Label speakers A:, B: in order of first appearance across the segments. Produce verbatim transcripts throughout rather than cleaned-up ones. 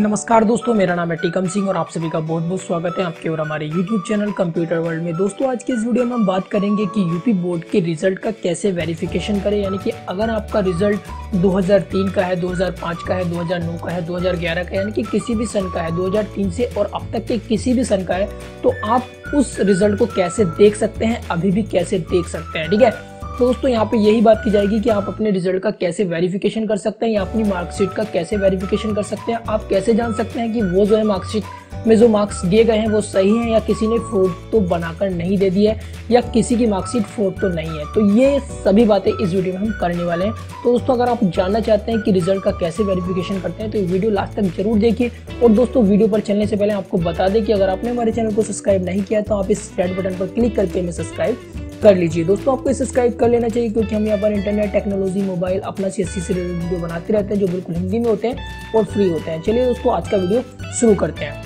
A: नमस्कार दोस्तों, मेरा नाम है टीकम सिंह और आप सभी का बहुत बहुत स्वागत है आपके और हमारे यूट्यूब चैनल कंप्यूटर वर्ल्ड में। दोस्तों आज के इस वीडियो में हम बात करेंगे कि यूपी बोर्ड के रिजल्ट का कैसे वेरिफिकेशन करें। यानी कि अगर आपका रिजल्ट दो हज़ार तीन का है, दो हज़ार पाँच का है, दो हज़ार नौ का है, दो हज़ार ग्यारह का है, यानी कि किसी भी सन का है, दो हज़ार तीन से और अब तक के किसी भी सन का है, तो आप उस रिजल्ट को कैसे देख सकते हैं, अभी भी कैसे देख सकते हैं। ठीक है, तो दोस्तों यहाँ पे यही बात की जाएगी कि आप अपने रिजल्ट का कैसे वेरिफिकेशन कर सकते हैं या अपनी मार्कशीट का कैसे वेरिफिकेशन कर सकते हैं। आप कैसे जान सकते हैं कि वो जो है मार्कशीट में जो मार्क्स दिए गए हैं वो सही हैं या किसी ने फ्रॉड तो बनाकर नहीं दे दी है या किसी की मार्कशीट फ्रॉड तो नहीं है। तो ये सभी बातें इस वीडियो में हम करने वाले हैं। तो दोस्तों अगर आप जानना चाहते हैं कि रिजल्ट का कैसे वेरिफिकेशन करते हैं तो वीडियो लास्ट तक जरूर देखिए। और दोस्तों वीडियो पर चलने से पहले आपको बता दें कि अगर आपने हमारे चैनल को सब्सक्राइब नहीं किया तो आप इस रेड बटन पर क्लिक करके हमें सब्सक्राइब कर लीजिए। दोस्तों आपको सब्सक्राइब कर लेना चाहिए क्योंकि हम यहाँ पर इंटरनेट, टेक्नोलॉजी, मोबाइल, अपना सीएससी से रिलेटेड वीडियो बनाते रहते हैं जो बिल्कुल हिंदी में होते हैं और फ्री होते हैं। चलिए दोस्तों आज का वीडियो शुरू करते हैं।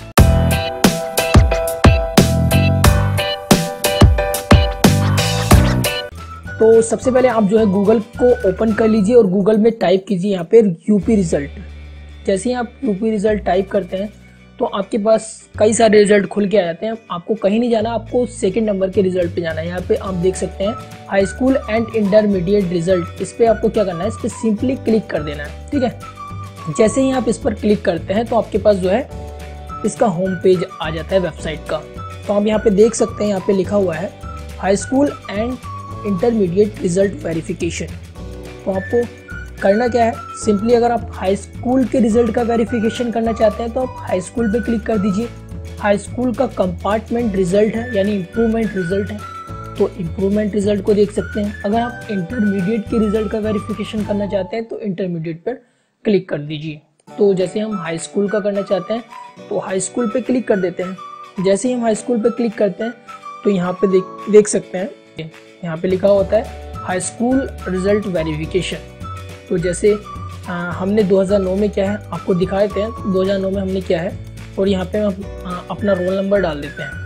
A: तो सबसे पहले आप जो है गूगल को ओपन कर लीजिए और गूगल में टाइप कीजिए यहाँ पे यूपी रिजल्ट। जैसे ही आप यूपी रिजल्ट टाइप करते हैं तो आपके पास कई सारे रिजल्ट खुल के आ जाते हैं। आपको कहीं नहीं जाना, आपको सेकंड नंबर के रिजल्ट पे जाना है। यहाँ पे आप देख सकते हैं high school and intermediate result. इस पे आपको क्या करना है, इस पे सिंपली क्लिक कर देना है। ठीक है, जैसे ही आप इस पर क्लिक करते हैं तो आपके पास जो है इसका होम पेज आ जाता है वेबसाइट का। तो आप यहाँ पे देख सकते हैं, यहाँ पे लिखा हुआ है high school and intermediate result verification. तो आपको करना क्या है, सिंपली अगर आप हाई स्कूल के रिजल्ट का वेरिफिकेशन करना चाहते हैं तो आप हाई स्कूल पे क्लिक कर दीजिए। हाई स्कूल का कंपार्टमेंट रिजल्ट है यानी इम्प्रूवमेंट रिजल्ट है, तो इम्प्रूवमेंट रिजल्ट को देख सकते हैं। अगर आप इंटरमीडिएट के रिजल्ट का वेरिफिकेशन करना चाहते हैं तो इंटरमीडिएट पर क्लिक कर दीजिए। तो जैसे हम हाई स्कूल का करना चाहते हैं तो हाई स्कूल पे क्लिक कर देते हैं। जैसे ही हम हाई स्कूल पे क्लिक करते हैं तो यहाँ पे देख देख सकते हैं, यहाँ पे लिखा होता है हाई स्कूल रिजल्ट वेरिफिकेशन। तो जैसे आ, हमने दो हज़ार नौ में क्या है आपको दिखाए थे, दो हज़ार नौ में हमने क्या है, और यहाँ पे हम आ, अपना रोल नंबर डाल देते हैं।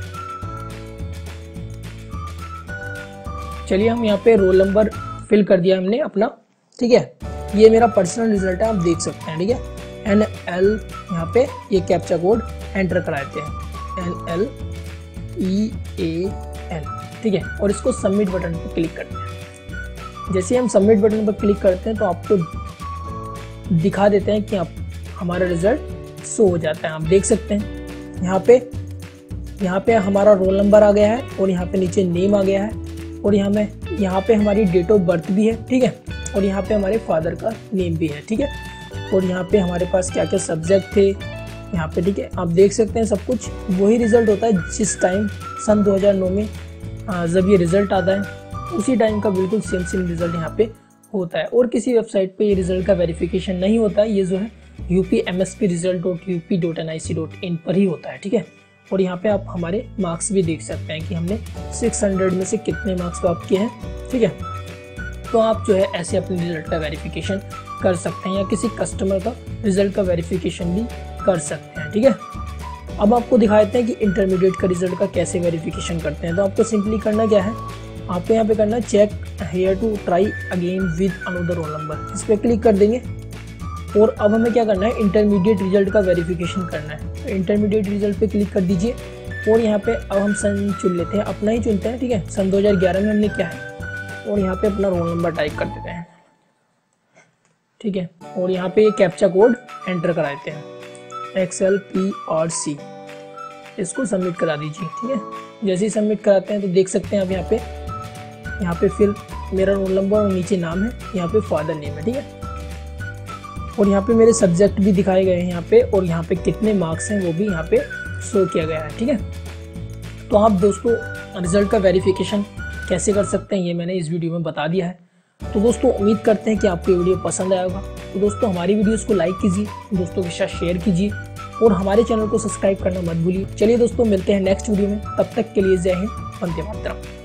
A: चलिए हम यहाँ पे रोल नंबर फिल कर दिया हमने अपना। ठीक है, ये मेरा पर्सनल रिजल्ट है, आप देख सकते हैं। ठीक है, एन एल यहाँ पे ये कैप्चा कोड एंटर कराते हैं, N L E A N. ठीक है, और इसको सबमिट बटन पे क्लिक करते हैं। जैसे हम सबमिट बटन पर क्लिक करते हैं तो आपको दिखा देते हैं कि आप हमारा रिजल्ट शो हो जाता है। आप देख सकते हैं यहाँ पे यहाँ पे हमारा रोल नंबर आ गया है और यहाँ पे नीचे नेम आ गया है और यहाँ में यहाँ पे हमारी डेट ऑफ बर्थ भी है। ठीक है, और यहाँ पे हमारे फादर का नेम भी है। ठीक है, और यहाँ पे हमारे पास क्या क्या सब्जेक्ट थे यहाँ पे। ठीक है, आप देख सकते हैं सब कुछ वही रिजल्ट होता है जिस टाइम सन दो हज़ार नौ में जब ये रिजल्ट आता है उसी टाइम का बिल्कुल सेम सेम रिजल्ट यहाँ पे होता है। और किसी वेबसाइट पे ये रिजल्ट का वेरिफिकेशन नहीं होता है, ये जो है UP M S P result dot U P dot N I C dot in पर ही होता है। ठीक है, और यहाँ पे आप हमारे मार्क्स भी देख सकते हैं कि हमने छह सौ में से कितने मार्क्स प्राप्त किए हैं। ठीक है, तो आप जो है ऐसे अपने रिजल्ट का वेरिफिकेशन कर सकते हैं या किसी कस्टमर का रिजल्ट का वेरिफिकेशन भी कर सकते हैं। ठीक है, अब आपको दिखाते हैं कि इंटरमीडिएट का रिजल्ट का कैसे वेरिफिकेशन करते हैं। तो आपको सिंपली करना क्या है, आपको यहाँ पे करना है check here to try again with another roll number. इस पर क्लिक कर देंगे और अब हमें क्या करना है, इंटरमीडिएट रिजल्ट का वेरिफिकेशन करना है। तो इंटरमीडिएट रिजल्ट पे क्लिक कर दीजिए और यहाँ पे अब हम सन चुन लेते हैं, अपना ही चुनते हैं। ठीक है, सन दो हज़ार ग्यारह में हमने क्या है और यहाँ पे अपना रोल नंबर टाइप कर देते हैं। ठीक है, और यहाँ पे कैप्चा कोड एंटर करा देते हैं, X L P R C. इसको सबमिट करा दीजिए। ठीक है, जैसे ही सबमिट कराते हैं तो देख सकते हैं आप यहाँ पे यहाँ पे फिर मेरा रोल नंबर और नीचे नाम है, यहाँ पे फादर नेम है। ठीक है, और यहाँ पे मेरे सब्जेक्ट भी दिखाए गए हैं यहाँ पे, और यहाँ पे कितने मार्क्स हैं वो भी यहाँ पे शो किया गया है। ठीक है, तो आप दोस्तों रिजल्ट का वेरिफिकेशन कैसे कर सकते हैं ये मैंने इस वीडियो में बता दिया है। तो दोस्तों उम्मीद करते हैं कि आपको ये वीडियो पसंद आया होगा। तो दोस्तों हमारी वीडियोज़ को लाइक कीजिए, दोस्तों के साथ शेयर कीजिए और हमारे चैनल को सब्सक्राइब करना मत भूलिए। चलिए दोस्तों मिलते हैं नेक्स्ट वीडियो में, तब तक के लिए जय हिंद, वंदे मातरम।